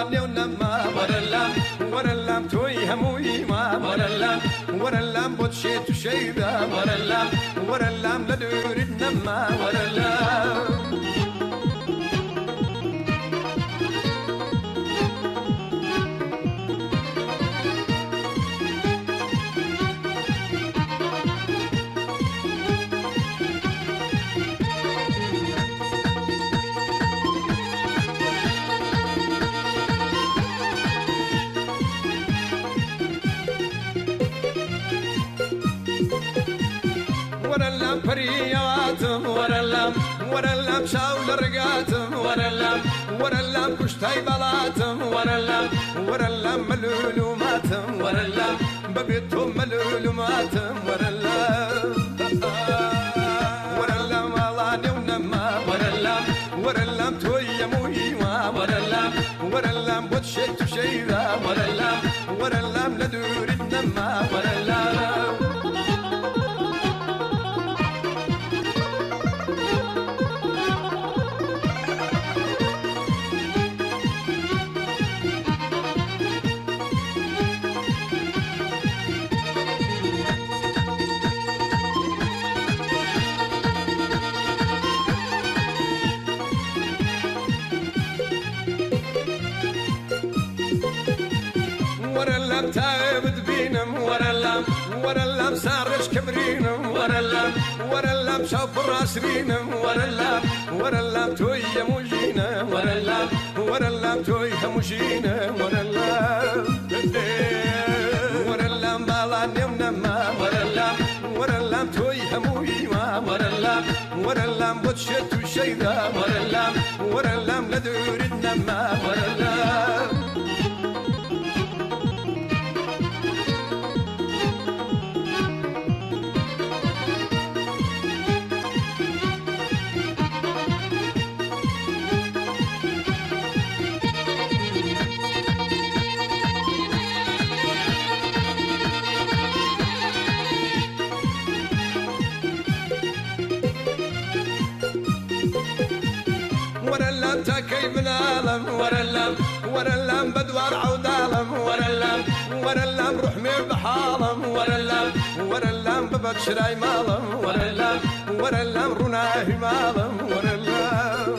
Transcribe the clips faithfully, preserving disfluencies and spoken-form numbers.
نيونما ورلام ورلام توي هموي ما ورلام ورلام بوتشيت شيدا ورلام ورلام لدور النما ورلام ورلام فرياتم ورلام ورلام شاول رقاتم ورلام ورلام كشتاي بلاتم ورلام ورلام ملولو ماتم ورلام ببيتهم ملولو ماتم ورلام ورلام الله ونما ورلام ورلام توي مويما ورلام ورلام بوتشيت شيدا ورلام ورلام لدور النما ورلام ورلام تايبد بينم ورلام ورلام سارش كبرينم ورلام ورلام شوف الراسرينم ورلام ورلام توي موجينا ورلام ورلام توي موجينا ورلام ورلام بالاني ونما ورلام ورلام توي همويما ورلام ورلام بوتشت وشيدا ورلام ورلام لدور النما ورلام ورلام تاكي بنالم ورلام ورلام بدوار عودالم ورلام ورلام روح مير بحالم ورلام ورلام ببتشراي مالم ورلام ورلام روناهي مالم ورلام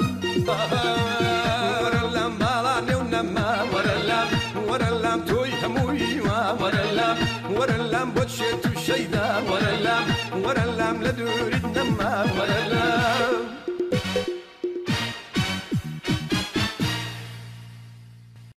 ورلام بالاني ونما ورلام ورلام توي هموي ما ورلام ورلام بوتشيت وشيدا ورلام ورلام لدور النما ورلام